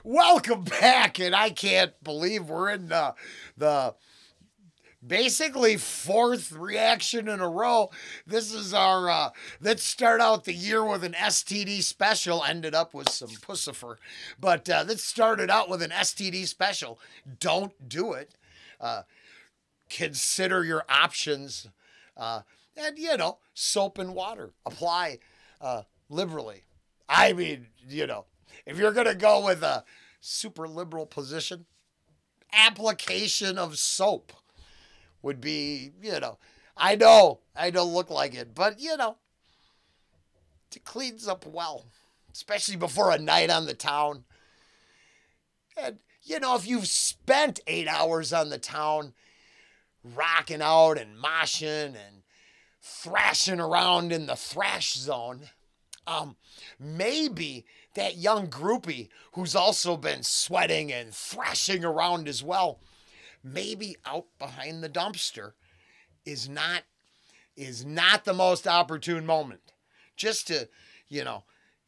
Welcome back, and I can't believe we're in the basically fourth reaction in a row. This is our, let's start out the year with an STD special, ended up with some Pussifer, but let's started out with an STD special. Don't do it. Consider your options, and, you know, soap and water. Apply liberally. I mean, you know, if you're going to go with a super liberal position, application of soap would be, you know, I know I don't look like it, but, you know, it cleans up well, especially before a night on the town. And, you know, if you've spent 8 hours on the town rocking out and moshing and thrashing around in the thrash zone, maybe that young groupie who's also been sweating and thrashing around as well, maybe out behind the dumpster is not the most opportune moment. Just to, you know,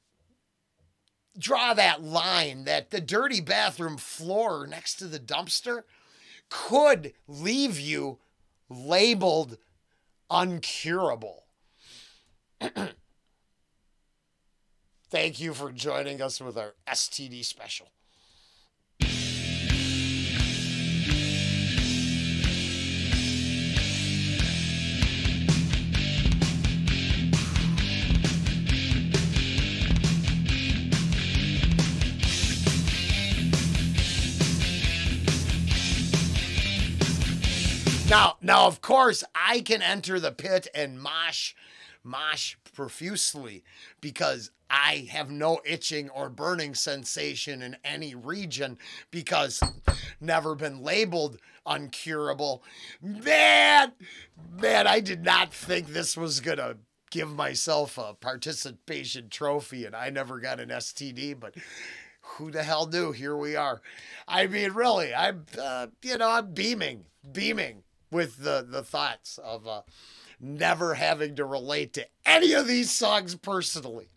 draw that line that the dirty bathroom floor next to the dumpster could leave you labeled uncurable. Thank you for joining us with our STD special. Now, of course, I can enter the pit and mosh profusely because I have no itching or burning sensation in any region because never been labeled uncurable. Man, I did not think this was going to give myself a participation trophy and I never got an STD, but who the hell knew? Here we are. I mean, really, I'm beaming with the thoughts of never having to relate to any of these songs personally.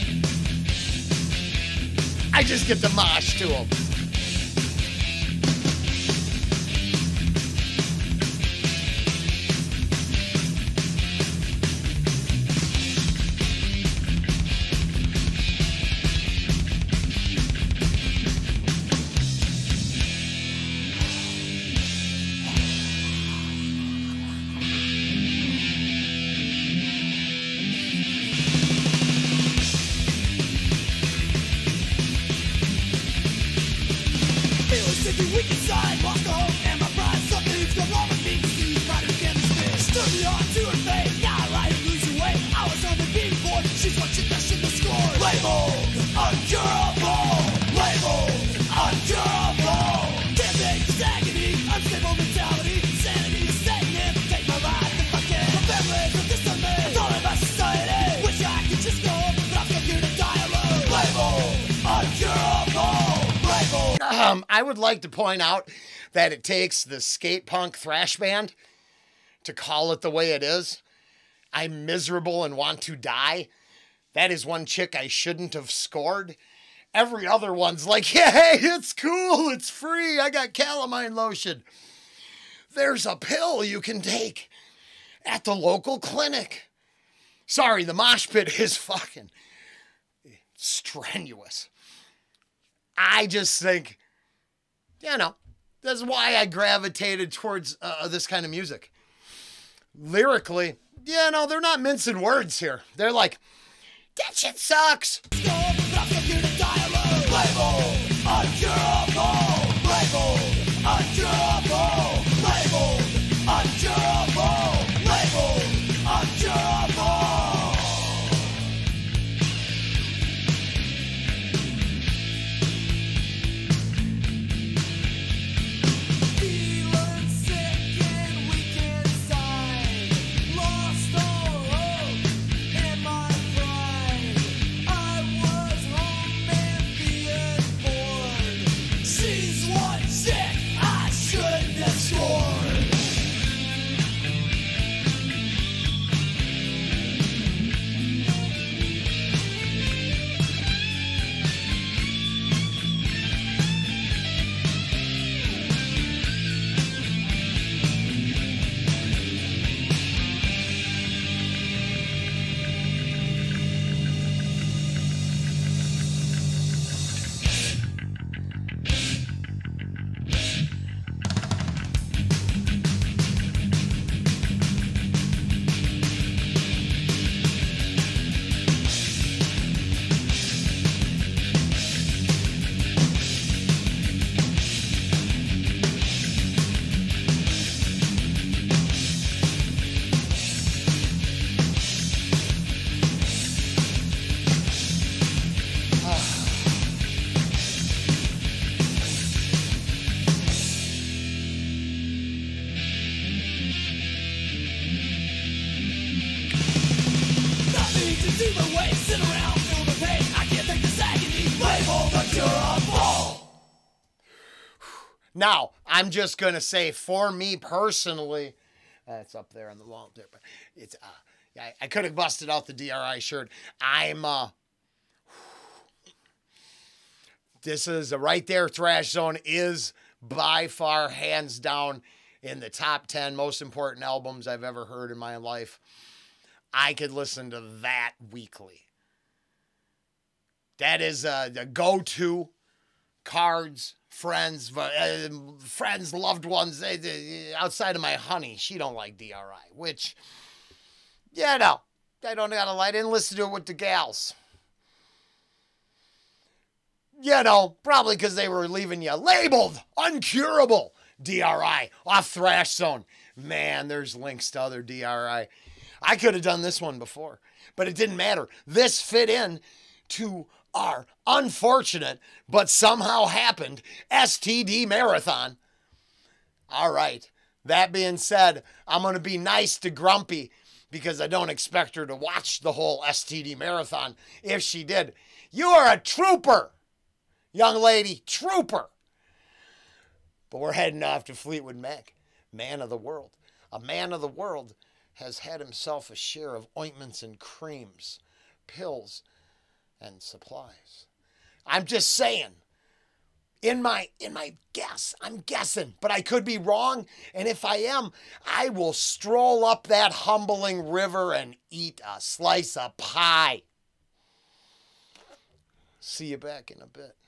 I just get to mosh to them. Weak inside, lost the hope and my pride. Something's gone wrong with me. See, trying to get me spin. Stood me on to her fate. Now I lie and lose your way. I was on the beat board. She's what you that shit the score. Labeled uncurable. Labeled uncurable. Can't take this agony. Unstable mentality. Sanity is setting in. Take my life if I can. My memories of this on me. I'm thrown in my society. Wish I could just go, but I'm stuck here to die alone. Labeled uncurable. I would like to point out that it takes the skate punk thrash band to call it the way it is. I'm miserable and want to die. That is one chick I shouldn't have scored. Every other one's like, yeah, hey, it's cool, it's free, I got calamine lotion. There's a pill you can take at the local clinic. Sorry, the mosh pit is fucking strenuous. I just think, you know, that's why I gravitated towards this kind of music. Lyrically, you know, they're not mincing words here. They're like, that shit sucks. Lost all hope in my pride. I Now, I'm just going to say for me personally, it's up there on the wall there, but it's, I could have busted out the D.R.I shirt. This is right there. Thrash Zone is by far, hands down, in the top 10 most important albums I've ever heard in my life. I could listen to that weekly. That is the go-to. Cards, friends, loved ones. Outside of my honey, she don't like D.R.I, which, yeah, no, I don't gotta lie. I didn't listen to it with the gals. You know, probably because they were leaving you labeled Uncurable D.R.I off Thrash Zone. Man, there's links to other D.R.I. I could have done this one before, but it didn't matter. This fit in to our unfortunate but somehow happened STD marathon. All right. That being said, I'm going to be nice to Grumpy because I don't expect her to watch the whole STD marathon. If she did, you are a trooper. Young lady, trooper. But we're heading off to Fleetwood Mac, man of the world. A man of the world has had himself a share of ointments and creams, pills, and supplies. I'm just saying, in my guess, I'm guessing, but I could be wrong. And if I am, I will stroll up that humbling river and eat a slice of pie. See you back in a bit.